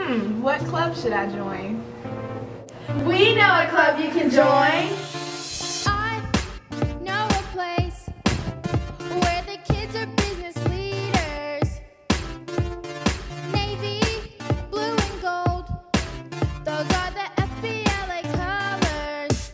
What club should I join? We know a club you can join. I know a place where the kids are business leaders. Navy, blue and gold, those are the FBLA colors.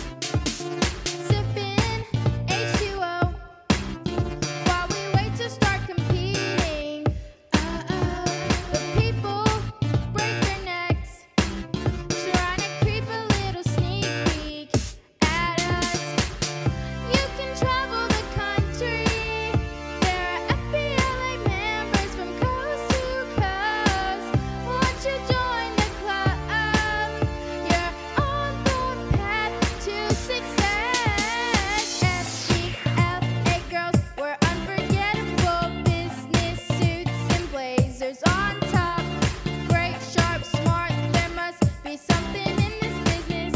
Sipping H2O while we wait to start competing. The people break their necks, trying to creep a little sneak peek at us. You can travel the country. There are FBLA members from coast to coast. Once you join the club, you're on the path to success. FBLA girls, we're unforgettable. Business suits and blazers on top. Great, sharp, smart. There must be something in this business.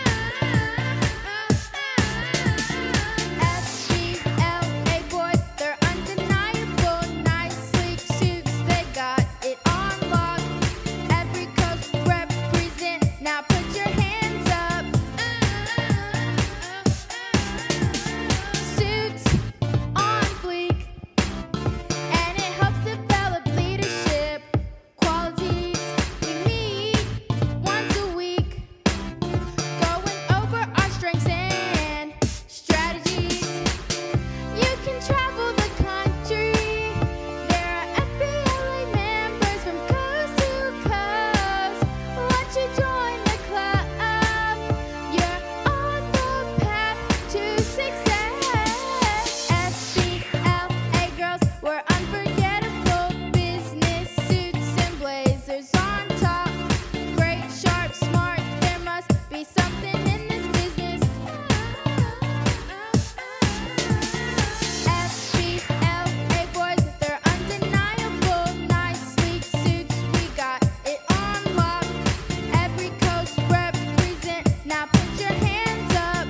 FBLA boys, they're undeniable. Nice, sleek suits, they got it on lock. Every coast represent. Now put your hands up. Suits on fleek, and it helps develop leadership qualities. We meet once a week, going over our strengths and strategies. You can travel the country. There are FBLA members from coast to coast. Once you join the club, you're on the path to success. FBLA girls, we're unforgettable. Business suits and blazers on top. Great, sharp, smart. There must be something in this business. FBLA boys, they're undeniable. Nice, sleek suits, we got it on lock. Every coast represent. Now put your hands up.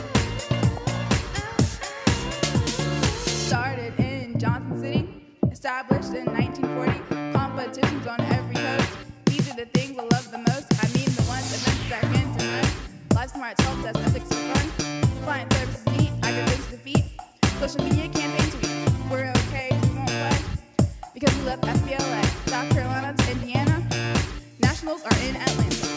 Started in Johnson City, established in 1940. Competitions on every coast. These are the things I love the most. I mean the ones events second to none. Live smart, help desk, ethics and fun. Client services meet, agribusiness defeat. Social media campaign tweets. We're okay, we won't play. Because we love FBLA. South Carolina to Indiana. Nationals are in Atlanta.